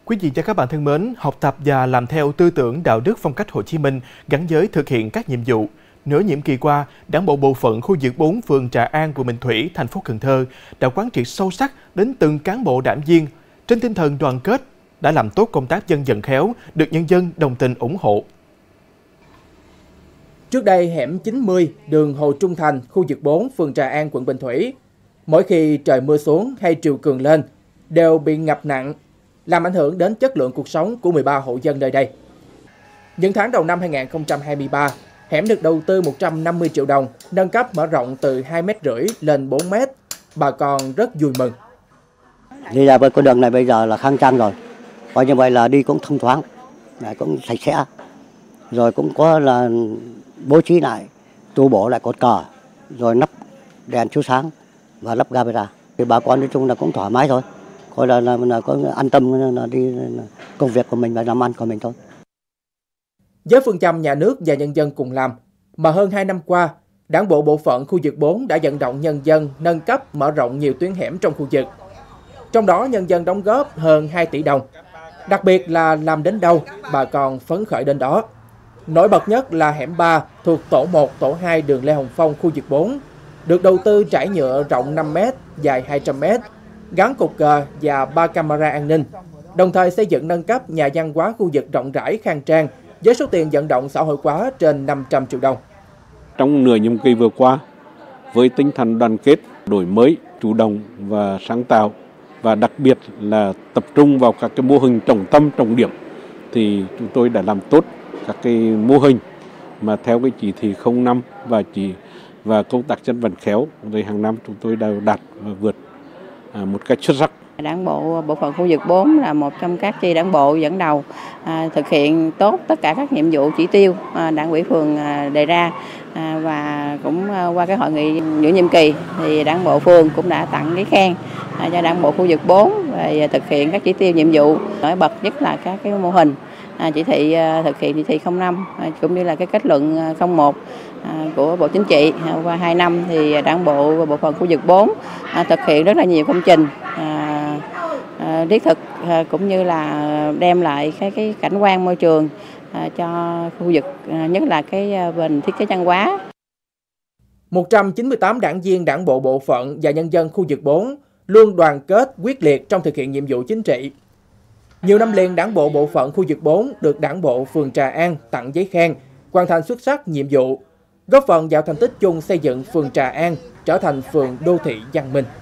Quý vị và các bạn thân mến, học tập và làm theo tư tưởng đạo đức phong cách Hồ Chí Minh gắn với thực hiện các nhiệm vụ. Nửa nhiệm kỳ qua, Đảng bộ bộ phận khu vực 4 phường Trà An, quận Bình Thủy, thành phố Cần Thơ đã quán triệt sâu sắc đến từng cán bộ đảng viên trên tinh thần đoàn kết, đã làm tốt công tác dân vận khéo, được nhân dân đồng tình ủng hộ. Trước đây, hẻm 90, đường Hồ Trung Thành, khu vực 4, phường Trà An, quận Bình Thủy, mỗi khi trời mưa xuống hay triều cường lên, đều bị ngập nặng, làm ảnh hưởng đến chất lượng cuộc sống của 13 hộ dân nơi đây. Những tháng đầu năm 2023, hẻm được đầu tư 150 triệu đồng, nâng cấp mở rộng từ 2,5 mét lên 4 mét. Bà con rất vui mừng. Đi ra với con đường này bây giờ là khang trang rồi, coi như vậy là đi cũng thông thoáng, cũng sạch sẽ, rồi cũng có là bố trí lại, tu bổ lại cột cờ, rồi lắp đèn chiếu sáng và lắp camera. Thì bà con nói chung là cũng thoải mái thôi, coi là có an tâm là đi công việc của mình và làm ăn của mình thôi. Với phương châm nhà nước và nhân dân cùng làm, mà hơn 2 năm qua, Đảng bộ bộ phận khu vực 4 đã vận động nhân dân nâng cấp mở rộng nhiều tuyến hẻm trong khu vực. Trong đó nhân dân đóng góp hơn 2 tỷ đồng. Đặc biệt là làm đến đâu, bà con phấn khởi đến đó. Nổi bật nhất là hẻm 3 thuộc tổ 1, tổ 2 đường Lê Hồng Phong, khu vực 4, được đầu tư trải nhựa rộng 5 m, dài 200 m, gắn cột cờ và 3 camera an ninh, đồng thời xây dựng nâng cấp nhà văn hóa khu vực rộng rãi khang trang với số tiền vận động xã hội hóa trên 500 triệu đồng. Trong nửa nhiệm kỳ vừa qua, với tinh thần đoàn kết, đổi mới, chủ động và sáng tạo, và đặc biệt là tập trung vào các cái mô hình trọng tâm, trọng điểm, thì chúng tôi đã làm tốt các cái mô hình mà theo cái chỉ thị 05 và công tác dân vận khéo, rồi hàng năm chúng tôi đều đạt và vượt một cách xuất sắc. Đảng bộ bộ phận khu vực 4 là một trong các chi đảng bộ dẫn đầu thực hiện tốt tất cả các nhiệm vụ chỉ tiêu đảng ủy phường đề ra, và cũng qua cái hội nghị giữa nhiệm kỳ thì đảng bộ phường cũng đã tặng giấy khen cho đảng bộ khu vực 4 về thực hiện các chỉ tiêu nhiệm vụ. Nổi bật nhất là các cái mô hình thực hiện chỉ thị 05 cũng như là cái kết luận 01 của Bộ Chính trị. Qua 2 năm thì đảng bộ bộ phận khu vực 4 thực hiện rất là nhiều công trình thiết thực, cũng như là đem lại cái cảnh quan môi trường cho khu vực, nhất là cái bên thiết kế văn hóa. 198 đảng viên đảng bộ bộ phận và nhân dân khu vực 4 luôn đoàn kết quyết liệt trong thực hiện nhiệm vụ chính trị. Nhiều năm liền, đảng bộ bộ phận khu vực 4 được đảng bộ phường Trà An tặng giấy khen, hoàn thành xuất sắc nhiệm vụ, góp phần vào thành tích chung xây dựng phường Trà An trở thành phường đô thị văn minh.